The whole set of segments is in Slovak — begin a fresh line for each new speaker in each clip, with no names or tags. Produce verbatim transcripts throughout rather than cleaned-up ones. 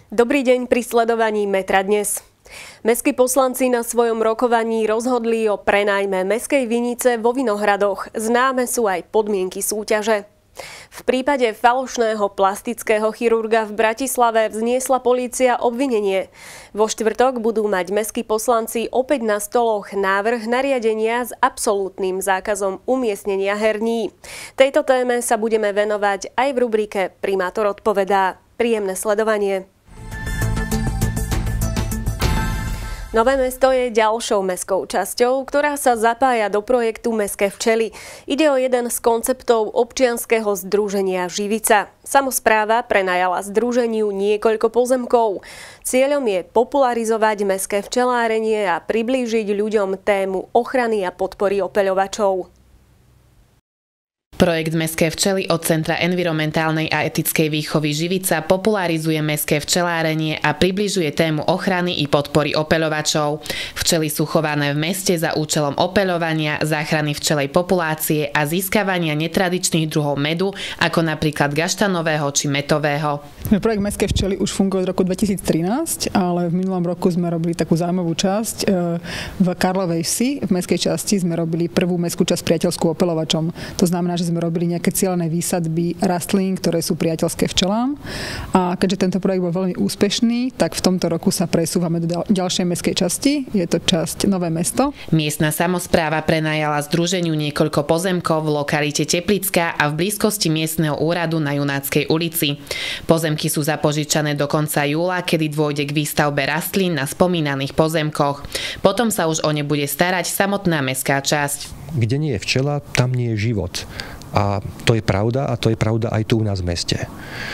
Dobrý deň pri sledovaní Metra dnes. Mestskí poslanci na svojom rokovaní rozhodli o prenajme mestskej vinice vo Vinohradoch. Známe sú aj podmienky súťaže. V prípade falošného plastického chirurga v Bratislave vzniesla polícia obvinenie. Vo štvrtok budú mať mestskí poslanci opäť na stoloch návrh nariadenia s absolútnym zákazom umiestnenia herní. Tejto téme sa budeme venovať aj v rubrike Primátor odpovedá. Príjemné sledovanie. Nové Mesto je ďalšou mestskou časťou, ktorá sa zapája do projektu Mestské včely. Ide o jeden z konceptov občianskeho združenia Živica. Samospráva prenajala združeniu niekoľko pozemkov. Cieľom je popularizovať mestské včelárenie a priblížiť ľuďom tému ochrany a podpory opeľovačov.
Projekt Mestské včely od Centra environmentálnej a etickej výchovy Živica popularizuje mestské včelárenie a približuje tému ochrany i podpory opeľovačov. Včely sú chované v meste za účelom opeľovania, záchrany včelej populácie a získavania netradičných druhov medu, ako napríklad gaštanového či mätového.
Projekt Mestské včely už funguje od roku dvetisíctrinásť, ale v minulom roku sme robili takú zaujímavú časť. V Karlovej Vsi, v mestskej časti, sme robili prvú mestskú časť priateľskú opeľovačom. To znamená, že sme robili nejaké cielené výsadby rastlín, ktoré sú priateľské včelám. A keďže tento projekt bol veľmi úspešný, tak v tomto roku sa presúvame do ďalšej mestskej časti. Je to časť Nové Mesto.
Miestna samospráva prenajala združeniu niekoľko pozemkov v lokalite Teplická a v blízkosti miestneho úradu na Junáckej ulici. Pozemky sú zapožičané do konca júla, kedy dôjde k výstavbe rastlín na spomínaných pozemkoch. Potom sa už o ne bude starať samotná mestská časť.
Kde nie je včela, tam nie je život. A to je pravda a to je pravda aj tu u nás v meste.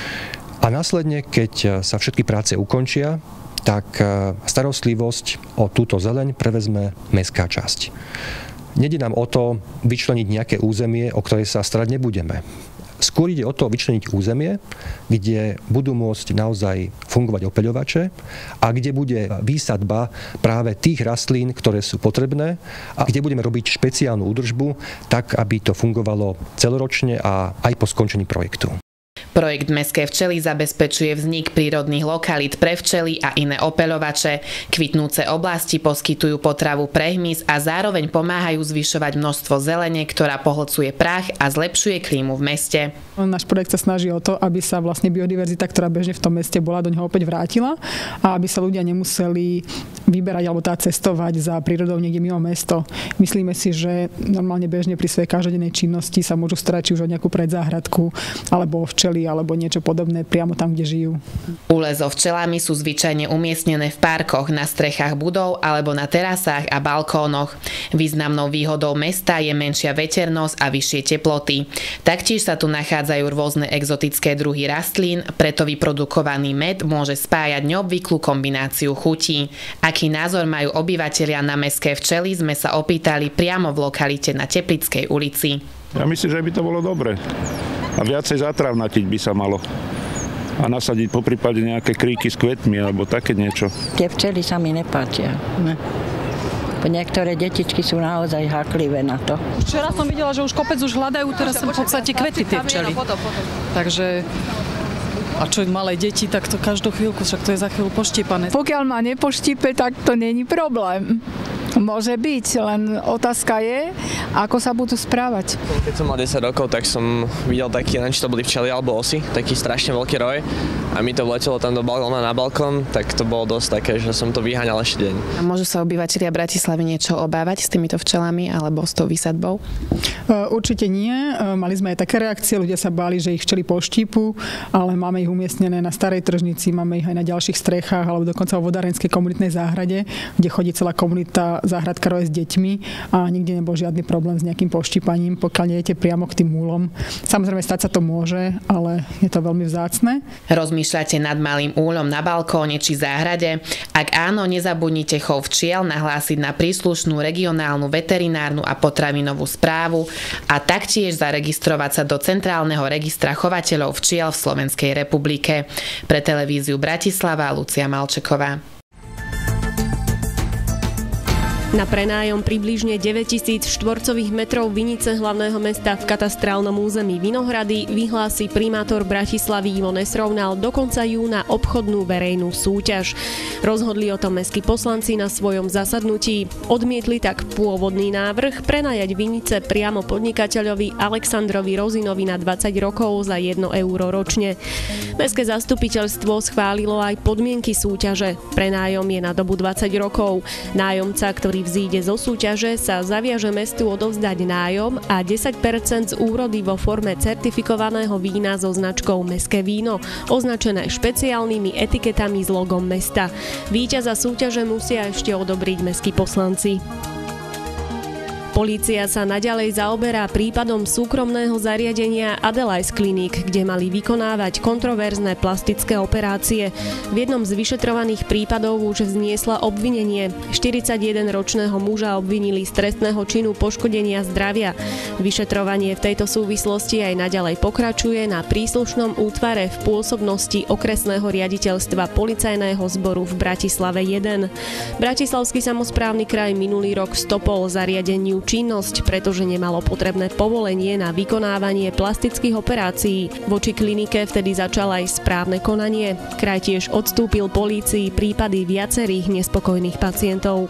A následne, keď sa všetky práce ukončia, tak starostlivosť o túto zeleň prevezme mestská časť. Nejde nám o to vyčleniť nejaké územie, o ktoré sa starať nebudeme. Skôr ide o to vyčleniť územie, kde budú môcť naozaj fungovať opeľovače a kde bude výsadba práve tých rastlín, ktoré sú potrebné a kde budeme robiť špeciálnu údržbu, tak aby to fungovalo celoročne a aj po skončení projektu.
Projekt Mestské včely zabezpečuje vznik prírodných lokalít pre včely a iné opeľovače. Kvitnúce oblasti poskytujú potravu pre hmyz a zároveň pomáhajú zvyšovať množstvo zelene, ktorá pohlcuje prach a zlepšuje klímu v meste.
Náš projekt sa snaží o to, aby sa vlastne biodiverzita, ktorá bežne v tom meste bola, do neho opäť vrátila a aby sa ľudia nemuseli vyberať alebo tá cestovať za prírodou niekde mimo mesto. Myslíme si, že normálne bežne pri svojej každodennej činnosti sa môžu starať či už o nejakú predzáhradku alebo o včely alebo niečo podobné priamo tam, kde žijú.
Úle so včelami sú zvyčajne umiestnené v parkoch, na strechách budov alebo na terasách a balkónoch. Významnou výhodou mesta je menšia veternosť a vyššie teploty. Taktiež sa tu nachádzajú rôzne exotické druhy rastlín, preto vyprodukovaný med môže spájať neobvyklú kombináciu chutí. Aký názor majú obyvatelia na mestské včely, sme sa opýtali priamo v lokalite na Teplickej ulici.
Ja myslím, že by to bolo dobre. A viacej zatravnatiť by sa malo. A nasadiť poprípade nejaké kríky s kvetmi alebo také niečo.
Tie včely sa mi nepáčia. Ne. Niektoré detičky sú naozaj háklivé na to.
Včera som videla, že už kopec už hľadajú, teraz sú v podstate kvety tie včely. Takže a čo malé deti, tak to každú chvíľku, však to je za chvíľu poštípané.
Pokiaľ ma nepoštípe, tak to není problém. Môže byť, len otázka je, ako sa budú správať.
Keď som mal desať rokov, tak som videl taký, len či to boli včely alebo osy, taký strašne veľký roj a mi to vletelo tam do balkóna na balkón, tak to bolo dosť také, že som to vyháňal ešte deň.
A môžu sa obyvatelia Bratislavy niečo obávať s týmito včelami alebo s tou výsadbou?
Určite nie. Mali sme aj také reakcie, ľudia sa báli, že ich včely poštípu, ale máme ich umiestnené na Starej tržnici, máme ich aj na ďalších strechách alebo dokonca vo vodárenskej komunitnej záhrade, kde chodí celá komunita záhradkárov s deťmi a nikde nebol žiadny problém s nejakým poštípaním, pokiaľ nejdete priamo k tým úlom. Samozrejme, stať sa to môže, ale je to veľmi vzácne.
Rozmýšľate nad malým úľom na balkóne či záhrade? Ak áno, nezabudnite chov včiel nahlásiť na príslušnú regionálnu veterinárnu a potravinovú správu a taktiež zaregistrovať sa do Centrálneho registra chovateľov včiel v Slovenskej republike. Pre televíziu Bratislava Lucia Malčeková.
Na prenájom približne deväťtisíc štvorcových metrov vinice hlavného mesta v katastrálnom území Vinohrady vyhlási primátor Bratislavy Ivo Nesrovnal do konca júna obchodnú verejnú súťaž. Rozhodli o tom mestskí poslanci na svojom zasadnutí. Odmietli tak pôvodný návrh prenajať vinice priamo podnikateľovi Alexandrovi Rozinovi na dvadsať rokov za jedno euro ročne. Mestské zastupiteľstvo schválilo aj podmienky súťaže. Prenájom je na dobu dvadsať rokov. Nájomca, ktorý vzíde zo súťaže, sa zaviaže mestu odovzdať nájom a desať percent z úrody vo forme certifikovaného vína so značkou Mestské víno, označené špeciálnymi etiketami s logom mesta. Víťaza súťaže musia ešte odobriť mestskí poslanci. Polícia sa naďalej zaoberá prípadom súkromného zariadenia Adelice Clinic, kde mali vykonávať kontroverzné plastické operácie. V jednom z vyšetrovaných prípadov už vzniesla obvinenie. štyridsaťjedenročného muža obvinili z trestného činu poškodenia zdravia. Vyšetrovanie v tejto súvislosti aj naďalej pokračuje na príslušnom útvare v pôsobnosti okresného riaditeľstva policajného zboru v Bratislave jeden. Bratislavský samosprávny kraj minulý rok stopol zariadeniu činnosť, pretože nemalo potrebné povolenie na vykonávanie plastických operácií. Voči klinike vtedy začal aj správne konanie. Kraj tiež odstúpil polícii prípady viacerých nespokojných pacientov.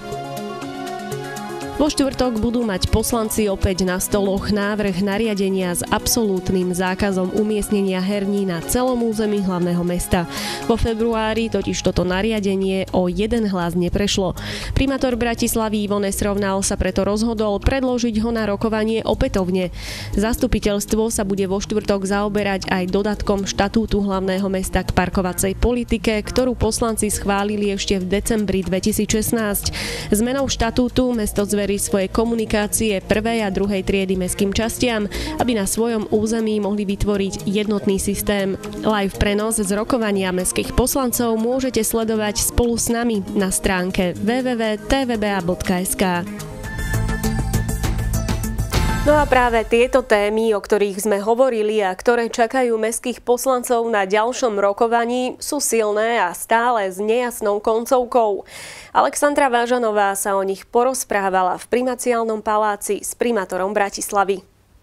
Vo štvrtok budú mať poslanci opäť na stoloch návrh nariadenia s absolútnym zákazom umiestnenia herní na celom území hlavného mesta. Vo februári totiž toto nariadenie o jeden hlas neprešlo. Primátor Bratislavy Ivo Nesrovnal sa preto rozhodol predložiť ho na rokovanie opätovne. Zastupiteľstvo sa bude vo štvrtok zaoberať aj dodatkom štatútu hlavného mesta k parkovacej politike, ktorú poslanci schválili ešte v decembri dvetisícšestnásť. Zmenou štatútu mesto zverejnilo svoje komunikácie prvej a druhej triedy mestským častiam, aby na svojom území mohli vytvoriť jednotný systém. Live prenos z rokovania mestských poslancov môžete sledovať spolu s nami na stránke w w w bodka t v b a bodka s k. No a práve tieto témy, o ktorých sme hovorili a ktoré čakajú mestských poslancov na ďalšom rokovaní, sú silné a stále s nejasnou koncovkou. Alexandra Vážanová sa o nich porozprávala v primaciálnom paláci s primátorom Bratislavy.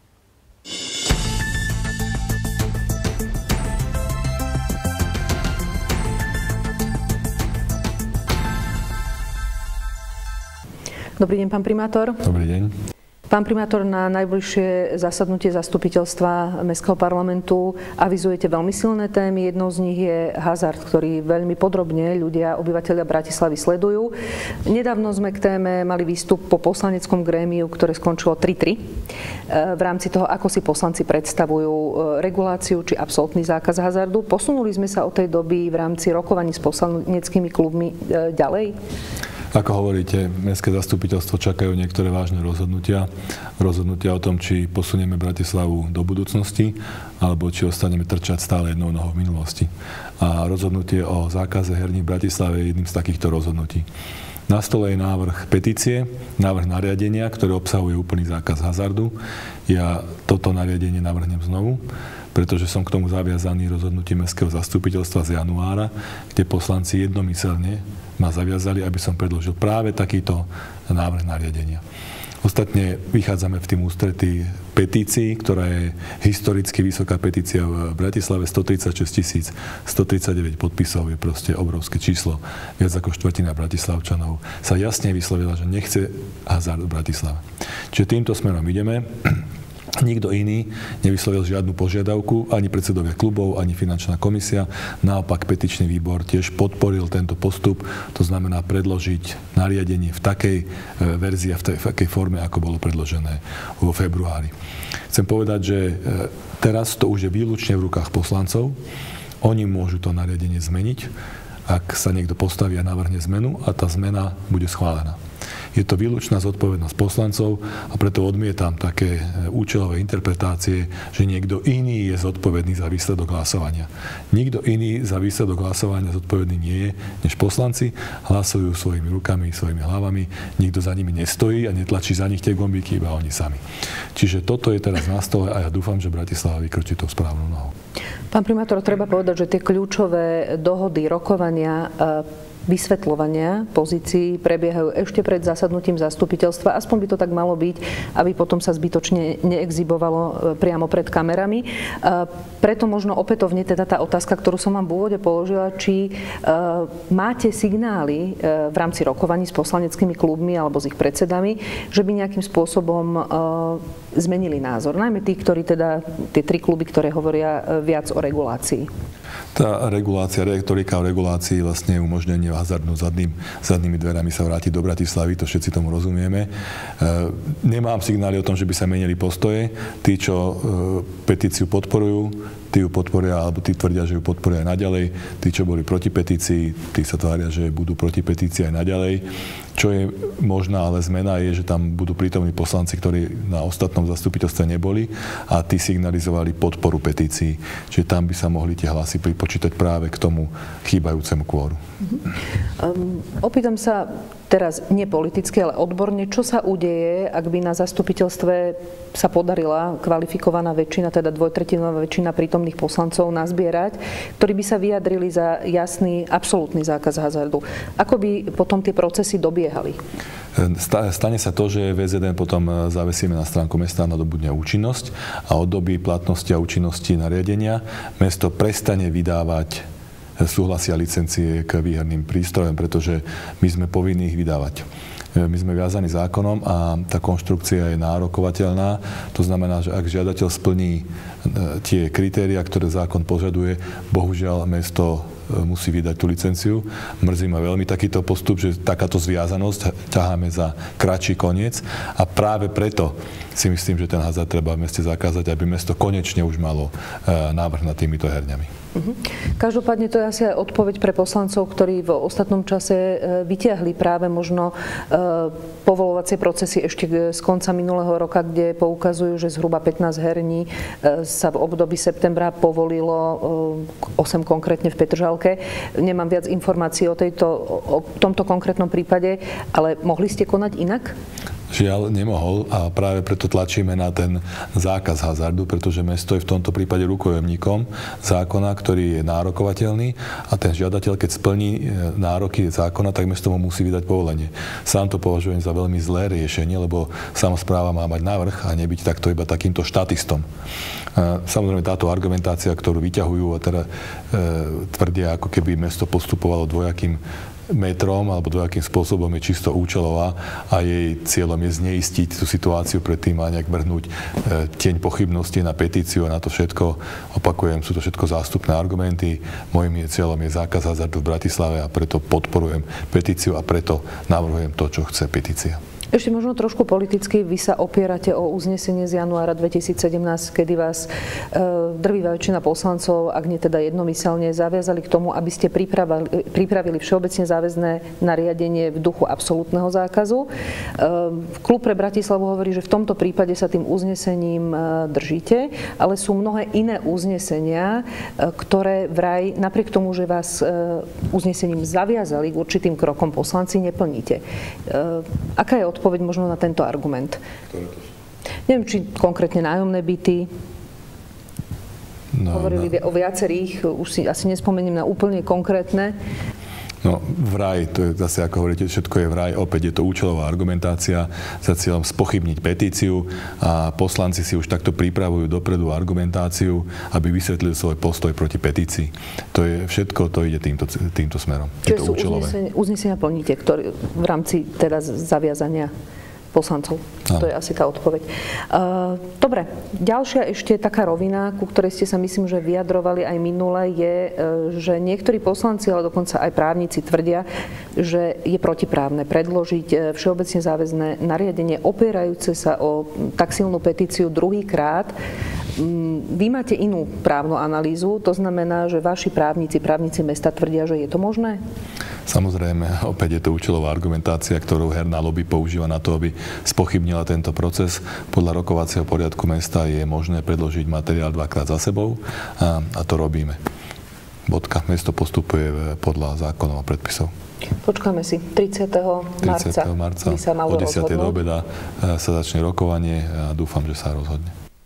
Dobrý deň, pán primátor.
Dobrý deň.
Pán primátor, na najbližšie zasadnutie zastupiteľstva Mestského parlamentu avizujete veľmi silné témy. Jednou z nich je hazard, ktorý veľmi podrobne ľudia, obyvateľia Bratislavy sledujú. Nedávno sme k téme mali výstup po poslaneckom grémiu, ktoré skončilo tri tri. V rámci toho, ako si poslanci predstavujú reguláciu či absolútny zákaz hazardu. Posunuli sme sa od tej doby v rámci rokovaní s poslaneckými klubmi ďalej?
Ako hovoríte, mestské zastupiteľstvo čakajú niektoré vážne rozhodnutia. Rozhodnutia o tom, či posunieme Bratislavu do budúcnosti, alebo či ostaneme trčať stále jednou nohou v minulosti. A rozhodnutie o zákaze herní v Bratislave je jedným z takýchto rozhodnutí. Na stole je návrh petície, návrh nariadenia, ktoré obsahuje úplný zákaz hazardu. Ja toto nariadenie navrhnem znovu, pretože som k tomu zaviazaný rozhodnutím mestského zastupiteľstva z januára, kde poslanci jednomyselne ma zaviazali, aby som predložil práve takýto návrh nariadenia. Ostatne vychádzame v tým ústretí petícii, ktorá je historicky vysoká petícia v Bratislave, stotridsaťšesť tisíc stotridsaťdeväť podpisov, je proste obrovské číslo. Viac ako štvrtina bratislavčanov sa jasne vyslovila, že nechce hazard v Bratislave. Čiže týmto smerom ideme. Nikto iný nevyslovil žiadnu požiadavku, ani predsedovia klubov, ani finančná komisia. Naopak petičný výbor tiež podporil tento postup, to znamená predložiť nariadenie v takej verzii a v takej forme, ako bolo predložené vo februári. Chcem povedať, že teraz to už je výlučne v rukách poslancov. Oni môžu to nariadenie zmeniť, ak sa niekto postaví a navrhne zmenu a tá zmena bude schválená. Je to výlučná zodpovednosť poslancov a preto odmietam také účelové interpretácie, že niekto iný je zodpovedný za výsledok hlasovania. Nikto iný za výsledok hlasovania zodpovedný nie je, než poslanci. Hlasujú svojimi rukami, svojimi hlavami. Nikto za nimi nestojí a netlačí za nich tie gombíky, iba oni sami. Čiže toto je teraz na stole a ja dúfam, že Bratislava vykročí tou správnou nohou.
Pán primátor, treba povedať, že tie kľúčové dohody, rokovania vysvetľovania pozícií prebiehajú ešte pred zasadnutím zastupiteľstva. Aspoň by to tak malo byť, aby potom sa zbytočne neexhibovalo priamo pred kamerami. Preto možno opätovne teda tá otázka, ktorú som vám v úvode položila, či máte signály v rámci rokovaní s poslaneckými klubmi alebo s ich predsedami, že by nejakým spôsobom zmenili názor. Najmä tí, ktorí teda, tie tri kluby, ktoré hovoria viac o regulácii.
Tá regulácia, retorika o regulácii vlastne umožnenie hazardu zadným, zadnými dverami sa vrátiť do Bratislavy, to všetci tomu rozumieme. E, nemám signály o tom, že by sa menili postoje. Tí, čo e, petíciu podporujú, tí ju podporia, alebo tí tvrdia, že ju podporia aj naďalej. Tí, čo boli proti petícii, tí sa tvária, že budú proti petícii aj naďalej. Čo je možná ale zmena je, že tam budú prítomní poslanci, ktorí na ostatnom zastupiteľstve neboli a tí signalizovali podporu petícií. Čiže tam by sa mohli tie hlasy pripočítať práve k tomu chýbajúcemu kvóru.
Um, opýtam sa teraz nie politicky, ale odborne, čo sa udeje, ak by na zastupiteľstve sa podarila kvalifikovaná väčšina, teda dvojtretinová väčšina prítomných poslancov nazbierať, ktorí by sa vyjadrili za jasný, absolútny zákaz hazardu. Ako by potom tie procesy dobiehali?
Stane sa to, že vé zet en potom zavesíme na stránku mesta, nadobudne účinnosť a od doby platnosti a účinnosti nariadenia mesto prestane vydávať súhlasy a licencie k výherným prístrojom, pretože my sme povinní ich vydávať. My sme viazaní zákonom a tá konštrukcia je nárokovateľná. To znamená, že ak žiadateľ splní tie kritériá, ktoré zákon požaduje, bohužiaľ mesto musí vydať tú licenciu. Mrzí ma veľmi takýto postup, že takáto zviazanosť ťaháme za kratší koniec a práve preto si myslím, že ten hazard treba v meste zakázať, aby mesto konečne už malo návrh nad týmito herňami.
Uh-huh. Každopádne to je asi aj odpoveď pre poslancov, ktorí v ostatnom čase vytiahli práve možno povolovacie procesy ešte z konca minulého roka, kde poukazujú, že zhruba pätnásť herní sa v období septembra povolilo, osem konkrétne v Petržalke. Nemám viac informácií o, tejto, o tomto konkrétnom prípade, ale mohli ste konať inak?
Žiaľ, nemohol a práve preto tlačíme na ten zákaz hazardu, pretože mesto je v tomto prípade rukojemníkom zákona, ktorý je nárokovateľný a ten žiadateľ, keď splní nároky zákona, tak mesto mu musí vydať povolenie. Sám to považujem za veľmi zlé riešenie, lebo samospráva má mať navrch a nebyť takto iba takýmto štatistom. Samozrejme, táto argumentácia, ktorú vyťahujú a teda e, tvrdia, ako keby mesto postupovalo dvojakým metrom alebo dvojakým spôsobom, je čisto účelová a jej cieľom je zneistiť tú situáciu predtým a nejak vrhnúť e, tieň pochybnosti na petíciu a na to všetko. Opakujem, sú to všetko zástupné argumenty. Mojím cieľom je zákaz hazardu v Bratislave a preto podporujem petíciu a preto navrhujem to, čo chce petícia.
Ešte možno trošku politicky, vy sa opierate o uznesenie z januára dvetisícsedemnásť, kedy vás e, drvivá väčšina poslancov, ak nie teda jednomyselne, zaviazali k tomu, aby ste pripravili, pripravili všeobecne záväzné nariadenie v duchu absolútneho zákazu. E, Klub pre Bratislavu hovorí, že v tomto prípade sa tým uznesením e, držíte, ale sú mnohé iné uznesenia, e, ktoré vraj, napriek tomu, že vás e, uznesením zaviazali k určitým krokom, poslanci neplníte. E, aká je odpoveď možno na tento argument? Neviem, či konkrétne nájomné byty. No, hovorili no. o viacerých, už si asi nespomeniem na úplne konkrétne.
No, vraj, to je zase, ako hovoríte, všetko je vraj, opäť je to účelová argumentácia za cieľom spochybniť petíciu a poslanci si už takto pripravujú dopredu argumentáciu, aby vysvetlili svoj postoj proti petícii. To je všetko, to ide týmto, týmto smerom.
Čiže sú uznesenia, uznesenia plníte, ktoré v rámci teda zaviazania poslancov. Áno. To je asi tá odpoveď. Uh, dobre, ďalšia ešte taká rovina, ku ktorej ste sa myslím, že vyjadrovali aj minule, je, uh, že niektorí poslanci, ale dokonca aj právnici tvrdia, že je protiprávne predložiť uh, všeobecne záväzné nariadenie opierajúce sa o tak silnú petíciu druhýkrát. Um, vy máte inú právnu analýzu, to znamená, že vaši právnici, právnici mesta tvrdia, že je to možné?
Samozrejme, opäť je to účelová argumentácia, ktorú herná lobby používa na to, aby spochybnila tento proces. Podľa rokovacieho poriadku mesta je možné predložiť materiál dvakrát za sebou a, a to robíme. Bodka. Mesto postupuje podľa zákonov a predpisov.
Počkáme si. tridsiateho marca by sa malo
o desiatej
rozhodnúť.
do obeda sa začne rokovanie a dúfam, že sa rozhodne.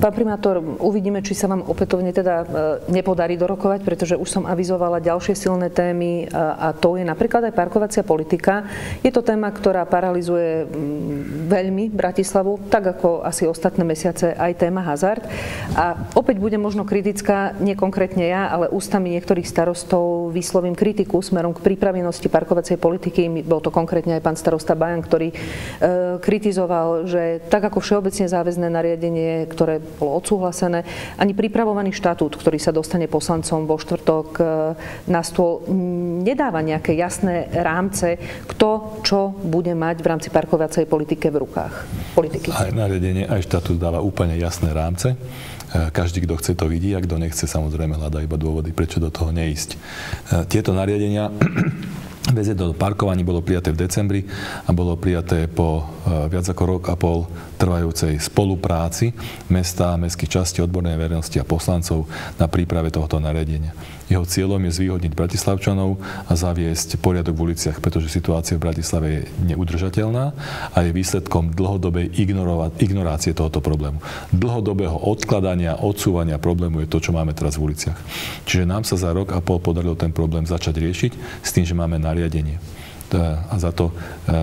Pán primátor, uvidíme, či sa vám opätovne teda nepodarí dorokovať, pretože už som avizovala ďalšie silné témy a to je napríklad aj parkovacia politika. Je to téma, ktorá paralizuje veľmi Bratislavu, tak ako asi ostatné mesiace aj téma hazard. A opäť budem možno kritická, nie konkrétne ja, ale ústami niektorých starostov vyslovím kritiku smerom k pripravenosti parkovacej politiky. Bol to konkrétne aj pán starosta Bajan, ktorý e, kritizoval, že tak ako všeobecne záväzné nariadenie, ktoré bolo odsúhlasené, ani pripravovaný štatút, ktorý sa dostane poslancom vo štvrtok na stôl, nedáva nejaké jasné rámce, kto čo bude mať v rámci parkovacej politike v rukách. Politiky.
Aj nariadenie, aj štatút dáva úplne jasné rámce. Každý, kto chce, to vidí, a kto nechce, samozrejme hľadá iba dôvody, prečo do toho neísť. Tieto nariadenia V Z D o parkovaní bolo prijaté v decembri a bolo prijaté po viac ako rok a pol trvajúcej spolupráci mesta, mestských častí, odbornej verejnosti a poslancov na príprave tohto nariadenia. Jeho cieľom je zvýhodniť Bratislavčanov a zaviesť poriadok v uliciach, pretože situácia v Bratislave je neudržateľná a je výsledkom dlhodobej ignorácie tohoto problému. Dlhodobého odkladania, odsúvania problému je to, čo máme teraz v uliciach. Čiže nám sa za rok a pol podarilo ten problém začať riešiť s tým, že máme nariadenie. A za to,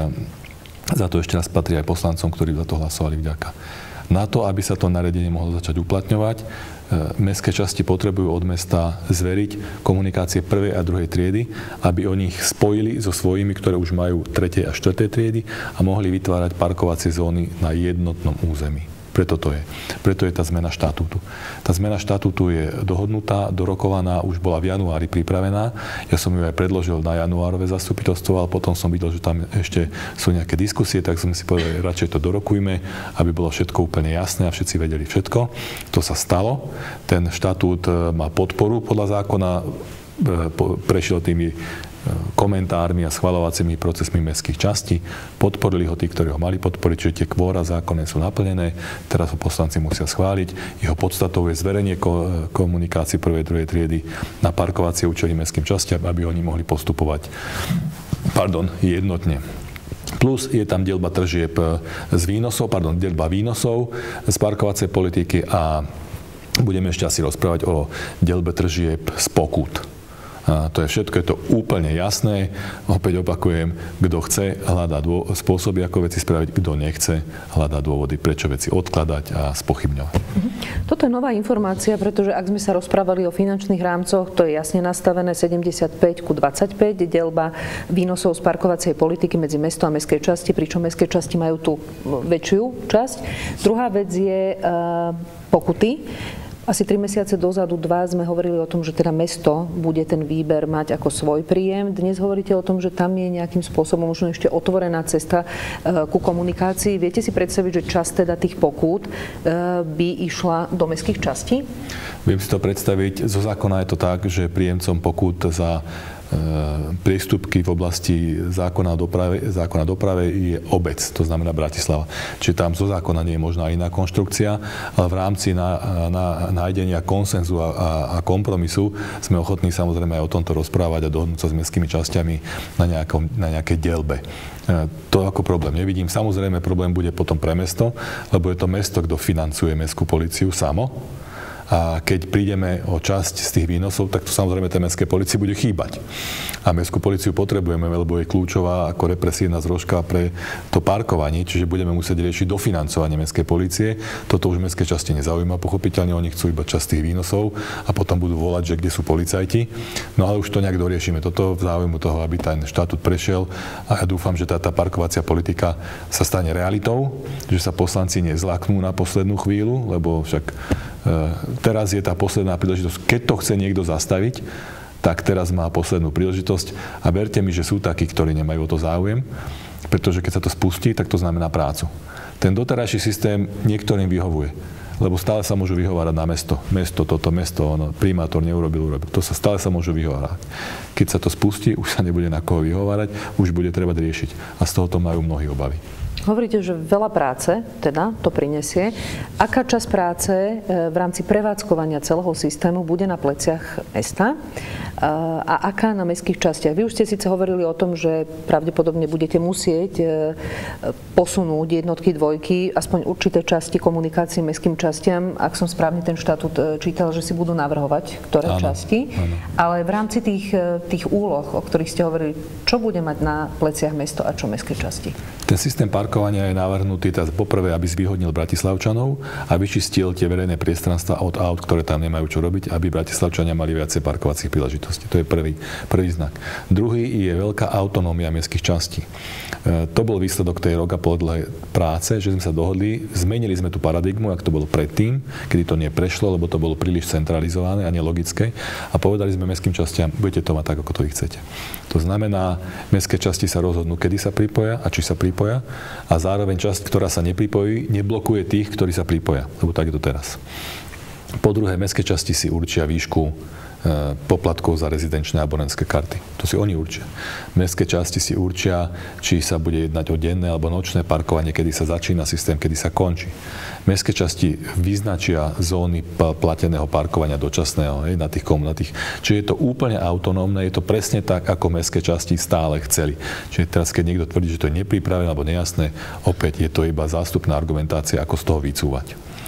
za to ešte raz patrí aj poslancom, ktorí za to hlasovali, vďaka. Na to, aby sa to nariadenie mohlo začať uplatňovať, mestské časti potrebujú od mesta zveriť komunikácie prvej a druhej triedy, aby oni ich spojili so svojimi, ktoré už majú tretej a štvrtej triedy a mohli vytvárať parkovacie zóny na jednotnom území. Preto to je. Preto je tá zmena štatútu. Tá zmena štatútu je dohodnutá, dorokovaná, už bola v januári pripravená. Ja som ju aj predložil na januárové zastupiteľstvo, ale potom som videl, že tam ešte sú nejaké diskusie, tak som si povedal, radšej to dorokujme, aby bolo všetko úplne jasné a všetci vedeli všetko. To sa stalo. Ten štatút má podporu podľa zákona, prešiel tými komentármi a schvaľovacími procesmi mestských častí. Podporili ho tí, ktorí ho mali podporiť, čiže tie kvóra zákonné sú naplnené. Teraz ho poslanci musia schváliť. Jeho podstatou je zverejnenie komunikácií prvej, druhej triedy na parkovacie účely mestským častiam, aby oni mohli postupovať pardon, jednotne. Plus je tam deľba tržieb z výnosov, pardon, deľba výnosov z parkovacej politiky a budeme ešte asi rozprávať o deľbe tržieb z pokút. A to je všetko, je to úplne jasné. Opäť opakujem, kto chce, hľadá dô- spôsoby, ako veci spraviť, kto nechce, hľadá dôvody, prečo veci odkladať a spochybňovať.
Toto je nová informácia, pretože ak sme sa rozprávali o finančných rámcoch, to je jasne nastavené sedemdesiatpäť ku dvadsaťpäť, deľba výnosov z parkovacej politiky medzi mesto a mestské časti, pričom mestské časti majú tú väčšiu časť. Druhá vec je uh, pokuty. Asi tri mesiace dozadu, dva, sme hovorili o tom, že teda mesto bude ten výber mať ako svoj príjem. Dnes hovoríte o tom, že tam je nejakým spôsobom možno ešte otvorená cesta ku komunikácii. Viete si predstaviť, že časť teda tých pokút by išla do mestských častí?
Viem si to predstaviť. Zo zákona je to tak, že príjemcom pokút za priestupky v oblasti zákona o doprave, zákona doprave je obec, to znamená Bratislava. Čiže tam zo zákona nie je možná iná konštrukcia, ale v rámci na, na, nájdenia konsenzu a, a, a kompromisu sme ochotní samozrejme aj o tomto rozprávať a dohodnúť sa s mestskými časťami na, nejakom, na nejakej dielbe. To ako problém nevidím. Samozrejme problém bude potom pre mesto, lebo je to mesto, kto financuje mestskú políciu samo. A keď prídeme o časť z tých výnosov, tak to samozrejme tej mestskej polícii bude chýbať. A mestskú políciu potrebujeme, lebo je kľúčová ako represívna zložka pre to parkovanie, čiže budeme musieť riešiť dofinancovanie mestskej polície. Toto už mestské časti nezaujíma, pochopiteľne oni chcú iba časť tých výnosov a potom budú volať, že kde sú policajti. No ale už to nejak doriešime. Toto v záujmu toho, aby ten štatút prešiel a ja dúfam, že tá, tá parkovacia politika sa stane realitou, že sa poslanci nezláknú na poslednú chvíľu, lebo však teraz je tá posledná príležitosť. Keď to chce niekto zastaviť, tak teraz má poslednú príležitosť a verte mi, že sú takí, ktorí nemajú o to záujem, pretože keď sa to spustí, tak to znamená prácu. Ten doterajší systém niektorým vyhovuje, lebo stále sa môžu vyhovárať na mesto. Mesto, toto mesto, ono, primátor neurobil, urobil. To sa stále sa môžu vyhovárať. Keď sa to spustí, už sa nebude na koho vyhovárať, už bude treba riešiť. A z toho to majú mnohí obavy.
Hovoríte, že veľa práce teda to prinesie. Aká časť práce v rámci prevádzkovania celého systému bude na pleciach mesta a aká na mestských častiach? Vy už ste síce hovorili o tom, že pravdepodobne budete musieť posunúť jednotky, dvojky, aspoň určité časti komunikácií mestským častiam. Ak som správne ten štatút čítal, že si budú navrhovať, ktoré áno, časti. Áno. Ale v rámci tých, tých úloh, o ktorých ste hovorili, čo bude mať na pleciach mesto a čo mestské časti?
Ten systém parkovania je navrhnutý teda poprvé, aby zvýhodnil Bratislavčanov a vyčistil tie verejné priestranstva od aut, ktoré tam nemajú čo robiť, aby Bratislavčania mali viacej parkovacích príležitostí. To je prvý, prvý znak. Druhý je veľká autonómia mestských častí. E, to bol výsledok tej roka podľa práce, že sme sa dohodli, zmenili sme tú paradigmu, ak to bolo predtým, kedy to neprešlo, lebo to bolo príliš centralizované a nelogické, a povedali sme mestským častiam, budete to mať tak, ako to vy chcete. To znamená, mestské časti sa rozhodnú, kedy sa pripoja a či sa pripoja, a zároveň časť, ktorá sa nepripojí, neblokuje tých, ktorí sa pripoja, lebo tak je to teraz. Po druhé, mestské časti si určia výšku poplatkov za rezidenčné abonentské karty. To si oni určia. Mestské časti si určia, či sa bude jednať o denné alebo nočné parkovanie, kedy sa začína systém, kedy sa končí. Mestské časti vyznačia zóny plateného parkovania dočasného, hej, na tých komunitách. Čiže je to úplne autonómne, je to presne tak, ako mestské časti stále chceli. Čiže teraz, keď niekto tvrdí, že to je nepripravené alebo nejasné, opäť je to iba zástupná argumentácia, ako z toho vycúvať.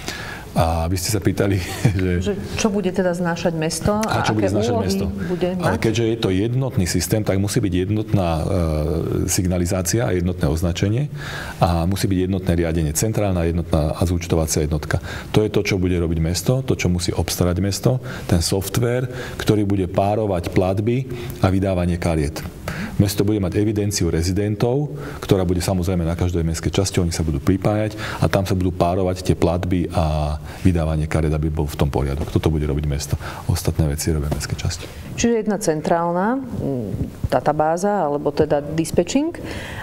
A vy ste sa pýtali, že... že
čo bude teda znášať mesto a, a
čo
aké
bude znášať
úlohy
mesto.
Bude mať?
Ale keďže je to jednotný systém, tak musí byť jednotná e, signalizácia a jednotné označenie a musí byť jednotné riadenie, centrálna jednotná a zúčtovacia jednotka. To je to, čo bude robiť mesto, to, čo musí obstarať mesto, ten softvér, ktorý bude párovať platby a vydávanie kariet. Mesto bude mať evidenciu rezidentov, ktorá bude samozrejme na každej mestskej časti, oni sa budú pripájať a tam sa budú párovať tie platby a vydávanie kariet, aby bol v tom poriadok. Toto bude robiť mesto. Ostatné veci robia mestské časti.
Čiže jedna centrálna databáza, alebo teda dispečing.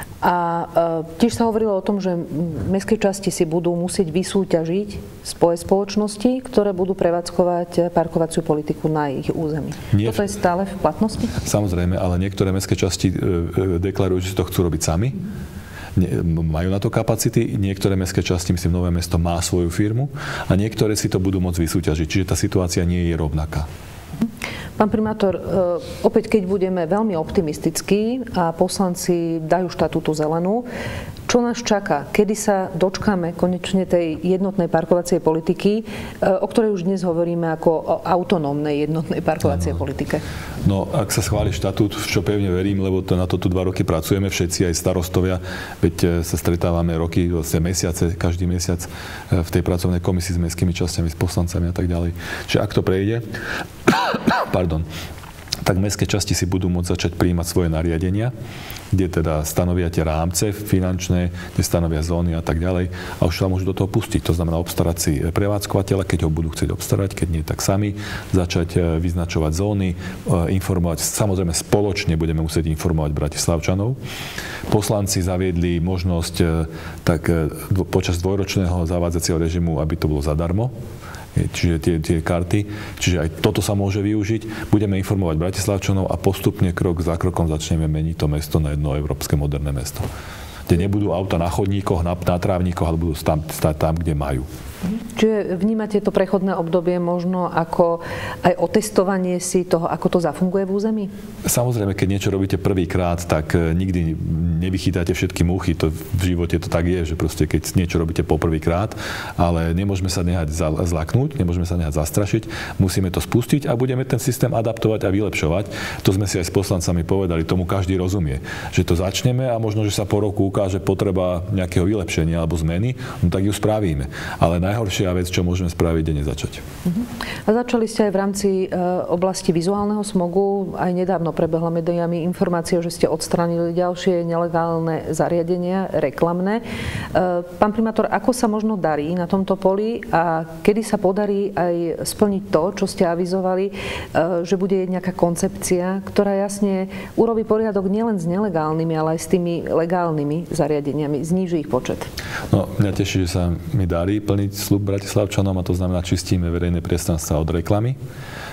A e, tiež sa hovorilo o tom, že mestské časti si budú musieť vysúťažiť spoje spoločnosti, ktoré budú prevádzkovať parkovaciu politiku na ich území. Nie. Toto je stále v platnosti?
Samozrejme, ale niektoré mestské časti e, deklarujú, že si to chcú robiť sami. Ne, majú na to kapacity, niektoré mestské časti, myslím, Nové Mesto má svoju firmu a niektoré si to budú môcť vysúťažiť. Čiže tá situácia nie je rovnaká.
Pán primátor, opäť keď budeme veľmi optimistickí a poslanci dajú štatútu zelenú, čo nás čaká? Kedy sa dočkáme konečne tej jednotnej parkovacej politiky, o ktorej už dnes hovoríme ako o autonómnej jednotnej parkovacej no. politike?
No, ak sa schváli štatút, v čo pevne verím, lebo to, na to tu dva roky pracujeme všetci, aj starostovia, veď sa stretávame roky, vlastne mesiace, každý mesiac v tej pracovnej komisii s mestskými časťami, s poslancami a tak ďalej. Čiže ak to prejde, pardon, tak mestské časti si budú môcť začať prijímať svoje nariadenia, kde teda stanovia tie rámce finančné, kde stanovia zóny a tak ďalej a už sa môžu do toho pustiť. To znamená obstarať si prevádzkovateľa, keď ho budú chcieť obstarať, keď nie, tak sami, začať vyznačovať zóny, informovať, samozrejme spoločne budeme musieť informovať Bratislavčanov. Poslanci zaviedli možnosť tak počas dvojročného zavádzacieho režimu, aby to bolo zadarmo. Čiže tie, tie karty, čiže aj toto sa môže využiť. Budeme informovať Bratislavčanov a postupne krok za krokom začneme meniť to mesto na jedno európske moderné mesto. Kde nebudú auta na chodníkoch, na, na trávnikoch, ale budú stáť tam, tam, kde majú.
Čiže vnímate to prechodné obdobie možno ako aj otestovanie si toho, ako to zafunguje v území?
Samozrejme, keď niečo robíte prvýkrát, tak nikdy nevychytáte všetky muchy. To v živote to tak je, že proste keď niečo robíte poprvýkrát, ale nemôžeme sa nehať zlaknúť, nemôžeme sa nehať zastrašiť, musíme to spustiť a budeme ten systém adaptovať a vylepšovať. To sme si aj s poslancami povedali, tomu každý rozumie, že to začneme a možno, že sa po roku ukáže potreba nejakého vylepšenia alebo zmeny, no tak ju spravíme. Ale najhoršia vec, čo môžeme spraviť, je nezačať. Uh-huh.
A začali ste aj v rámci e, oblasti vizuálneho smogu. Aj nedávno prebehla médiami informácia, že ste odstránili ďalšie nelegálne zariadenia, reklamné. E, pán primátor, ako sa možno darí na tomto poli a kedy sa podarí aj splniť to, čo ste avizovali, e, že bude nejaká koncepcia, ktorá jasne urobí poriadok nielen s nelegálnymi, ale aj s tými legálnymi zariadeniami, zníži ich počet?
No, mňa teší, že sa mi darí plniť sľub Bratislavčanom a to znamená, čistíme verejné priestranstva od reklamy.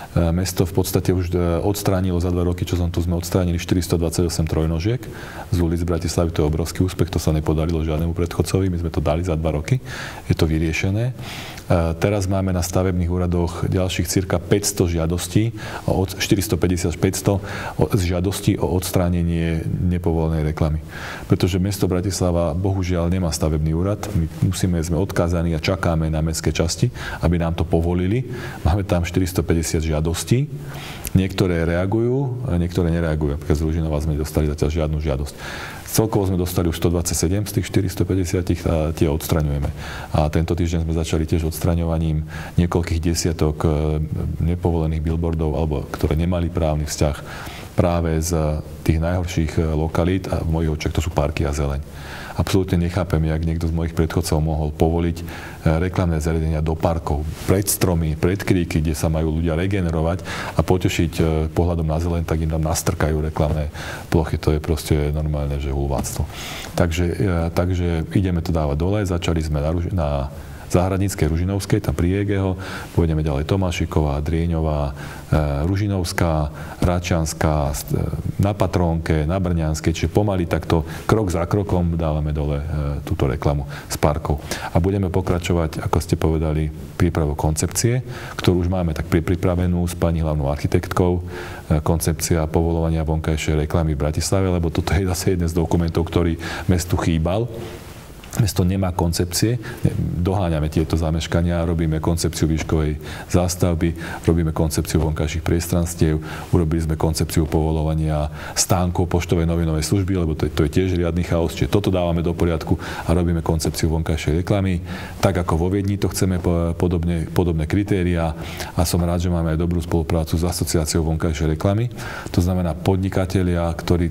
Mesto v podstate už odstránilo za dva roky, čo som tu, sme odstránili štyristodvadsaťosem trojnožiek z ulic Bratislavy. To je obrovský úspech, to sa nepodarilo žiadnemu predchodcovi, my sme to dali za dva roky, je to vyriešené. Teraz máme na stavebných úradoch ďalších cirka päťsto žiadostí, štyristopäťdesiat až päťsto žiadostí o odstránenie nepovolenej reklamy. Pretože mesto Bratislava bohužiaľ nemá stavebný úrad, my musíme, sme odkázaní a čakáme na mestské časti, aby nám to povolili. Máme tam štyristopäťdesiat žiadostí. Niektoré reagujú, a niektoré nereagujú. Napríklad z Ružinova sme dostali zatiaľ žiadnu žiadosť. Celkovo sme dostali už stodvadsaťsedem z tých štyristopäťdesiat a tie odstraňujeme. A tento týždeň sme začali tiež odstraňovaním niekoľkých desiatok nepovolených billboardov, alebo ktoré nemali právny vzťah práve z tých najhorších lokalít a v mojich očiach to sú parky a zeleň. Absolútne nechápem, jak niekto z mojich predchodcov mohol povoliť reklamné zariadenia do parkov, pred stromy, pred kríky, kde sa majú ľudia regenerovať a potešiť pohľadom na zeleň, tak im tam nastrkajú reklamné plochy. To je proste normálne, že hulváctvo. Takže, takže ideme to dávať dole. Začali sme na, na Záhradníckej, Ružinovskej, tam pri Jegeho, pôjdeme ďalej Tomášiková, Drieňová, Ružinovská, Račianská, na Patrónke, na Brňanskej, čiže pomaly takto krok za krokom dávame dole túto reklamu z parkov. A budeme pokračovať, ako ste povedali, prípravou koncepcie, ktorú už máme tak pripravenú s pani hlavnou architektkou, koncepcia povolovania vonkajšej reklamy v Bratislave, lebo toto je zase jeden z dokumentov, ktorý mestu chýbal. Mesto nemá koncepcie, doháňame tieto zameškania, robíme koncepciu výškovej zástavby, robíme koncepciu vonkajších priestranstiev, urobili sme koncepciu povolovania stánkov poštovej novinovej služby, lebo to je, to je tiež riadny chaos, čiže toto dávame do poriadku a robíme koncepciu vonkajšej reklamy. Tak ako vo Viedni to chceme podobne, podobné kritériá a som rád, že máme aj dobrú spoluprácu s asociáciou vonkajšej reklamy. To znamená podnikatelia, ktorí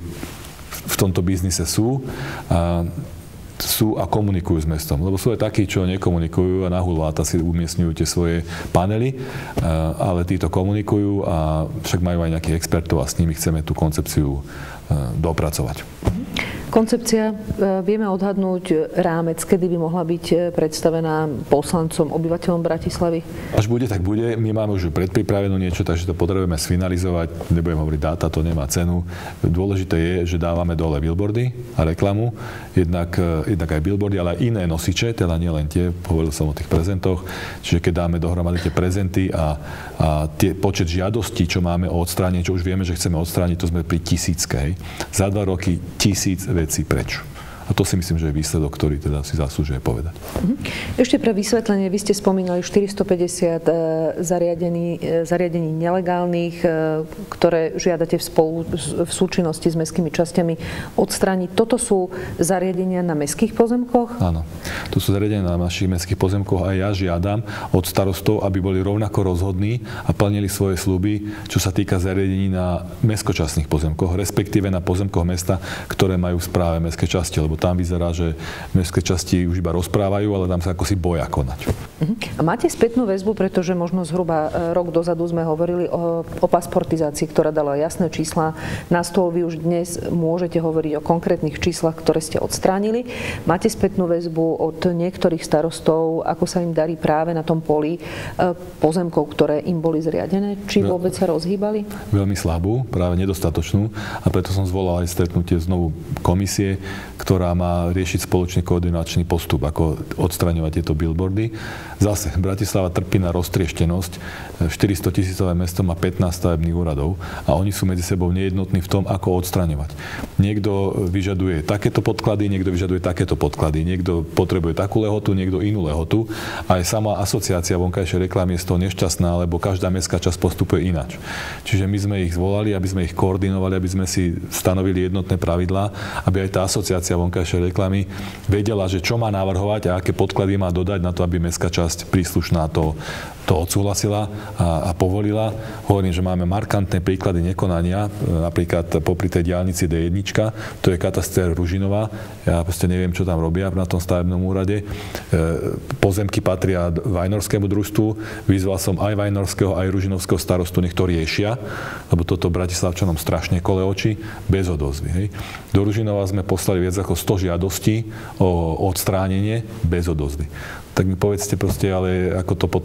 v tomto biznise sú, a sú a komunikujú s mestom. Lebo sú aj takí, čo nekomunikujú a na hulváta si umiestňujú tie svoje panely, ale títo komunikujú a však majú aj nejakých expertov a s nimi chceme tú koncepciu dopracovať.
Koncepcia, vieme odhadnúť rámec, kedy by mohla byť predstavená poslancom, obyvateľom Bratislavy?
Až bude, tak bude. My máme už predpripravenú niečo, takže to potrebujeme sfinalizovať. Nebudem hovoriť dáta, to nemá cenu. Dôležité je, že dávame dole billboardy a reklamu. Jednak, jednak aj billboardy, ale aj iné nosiče, teda nielen tie, hovoril som o tých prezentoch. Čiže keď dáme dohromady tie prezenty a, a tie počet žiadostí, čo máme o odstránenie, čo už vieme, že chceme odstrániť, to sme pri tisícke. Hej. Za dva roky tisíc vecí preč. A to si myslím, že je výsledok, ktorý teda si zaslúžuje povedať.
Ešte pre vysvetlenie, vy ste spomínali štyristopäťdesiat zariadení, zariadení nelegálnych, ktoré žiadate v, spolu, v súčinnosti s mestskými časťami odstrániť. Toto sú zariadenia na mestských pozemkoch?
Áno. To sú zariadenia na našich mestských pozemkoch a ja žiadam od starostov, aby boli rovnako rozhodní a plnili svoje sľuby, čo sa týka zariadení na mestskočastných pozemkoch, respektíve na pozemkoch mesta, ktoré majú v správe mestské časti, lebo tam vyzerá, že mestské časti už iba rozprávajú, ale tam sa ako si boja konať.
A máte spätnú väzbu, pretože možno zhruba rok dozadu sme hovorili o, o pasportizácii, ktorá dala jasné čísla na stôl. Vy už dnes môžete hovoriť o konkrétnych číslach, ktoré ste odstránili. Máte spätnú väzbu od niektorých starostov, ako sa im darí práve na tom poli pozemkov, ktoré im boli zriadené? Či vôbec sa rozhýbali? Veľmi
slabú, práve nedostatočnú. A preto som zvolal aj stretnutie znovu komisie, ktorá má riešiť spoločný koordinačný postup, ako odstraňovať tieto billboardy. Zase, Bratislava trpí na roztrieštenosť. štyristo tisícové mesto má pätnásť stavebných úradov a oni sú medzi sebou nejednotní v tom, ako odstraňovať. Niekto vyžaduje takéto podklady, niekto vyžaduje takéto podklady, niekto potrebuje takú lehotu, niekto inú lehotu. Aj sama asociácia vonkajšej reklamy je z toho nešťastná, lebo každá mestská časť postupuje ináč. Čiže my sme ich zvolali, aby sme ich koordinovali, aby sme si stanovili jednotné pravidlá, aby aj tá asociácia vonkajšej reklamy vedela, že čo má navrhovať a aké podklady má dodať na to, aby mestská časť príslušná to, to odsúhlasila a, a povolila. Hovorím, že máme markantné príklady nekonania, napríklad popri tej diaľnici dé jedna, to je kataster Ružinova. Ja proste neviem, čo tam robia na tom stavebnom úrade. Pozemky patria Vajnorskému družstvu. Vyzval som aj Vajnorského, aj Ružinovského starostu, nech to riešia, lebo toto Bratislavčanom strašne kole oči, bez odozvy. Hej. Do Ružinova sme poslali viac ako sto žiadostí o odstránenie bez odozvy. Tak mi povedzte proste, ale ako to potom je. Hej.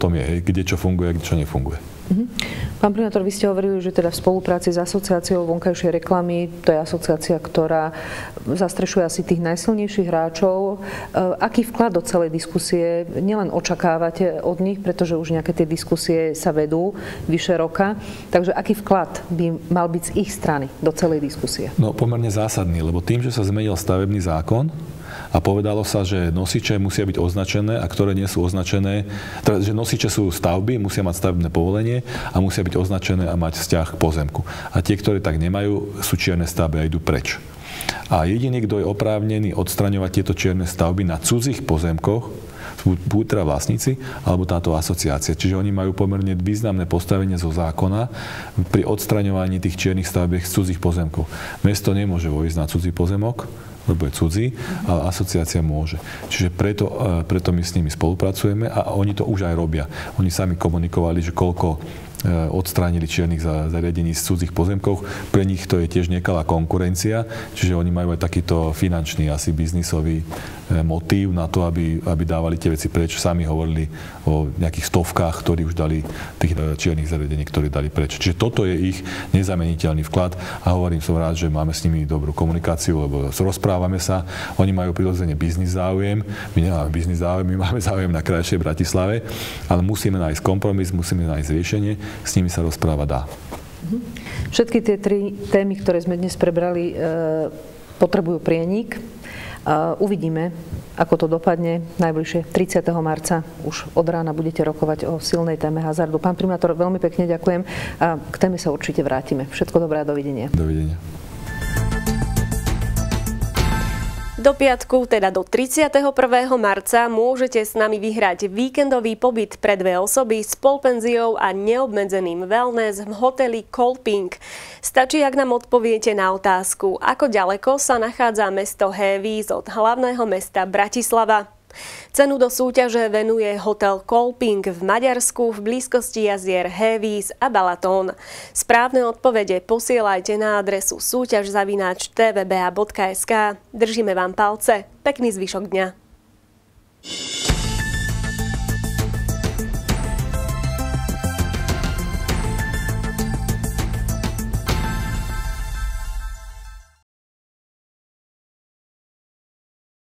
kde čo funguje a kde čo nefunguje.
Pán primátor, vy ste hovorili, že teda v spolupráci s asociáciou vonkajšej reklamy, to je asociácia, ktorá zastrešuje asi tých najsilnejších hráčov. Aký vklad do celej diskusie nielen očakávate od nich, pretože už nejaké tie diskusie sa vedú vyše roka, takže aký vklad by mal byť z ich strany do celej diskusie? No
pomerne zásadný, lebo tým, že sa zmenil stavebný zákon, a povedalo sa, že nosiče musia byť označené a ktoré nie sú označené, teda, že nosiče sú stavby, musia mať stavebné povolenie a musia byť označené a mať vzťah k pozemku. A tie, ktoré tak nemajú, sú čierne stavby a idú preč. A jediný, kto je oprávnený odstraňovať tieto čierne stavby na cudzích pozemkoch, buď teda vlastníci, alebo táto asociácia. Čiže oni majú pomerne významné postavenie zo zákona pri odstraňovaní tých čiernych stavieb z cudzích pozemkov. Mesto nemôže vojsť na cudzí pozemok, lebo je cudzí, ale asociácia môže. Čiže preto, preto my s nimi spolupracujeme a oni to už aj robia. Oni sami komunikovali, že koľko odstránili čiernych zariadení z cudzích pozemkov. Pre nich to je tiež nekalá konkurencia, čiže oni majú aj takýto finančný, asi biznisový motív na to, aby, aby dávali tie veci preč. Sami hovorili o nejakých stovkách, ktorí už dali tých čiernych zariadení, ktorí dali preč. Čiže toto je ich nezameniteľný vklad a hovorím, som rád, že máme s nimi dobrú komunikáciu, lebo rozprávame sa. Oni majú prirodzene biznis záujem, my nemáme biznis záujem, my máme záujem na krajšej Bratislave, ale musíme nájsť kompromis, musíme nájsť riešenie, s nimi sa rozprávať dá.
Všetky tie tri témy, ktoré sme dnes prebrali, potrebujú prienik. Uvidíme, ako to dopadne. Najbližšie tridsiateho marca už od rána budete rokovať o silnej téme hazardu. Pán primátor, veľmi pekne ďakujem a k téme sa určite vrátime. Všetko dobré a dovidenia.
Dovidenia.
Do piatku, teda do tridsiateho prvého marca, môžete s nami vyhrať víkendový pobyt pre dve osoby s polpenziou a neobmedzeným wellness v hoteli Kolping. Stačí, ak nám odpoviete na otázku, ako ďaleko sa nachádza mesto Hévíz od hlavného mesta Bratislava. Cenu do súťaže venuje hotel Kolping v Maďarsku v blízkosti jazier Hévíz a Balatón. Správne odpovede posielajte na adresu súťaž zavináč té vé bé á bodka es ká. Držíme vám palce. Pekný zvyšok dňa.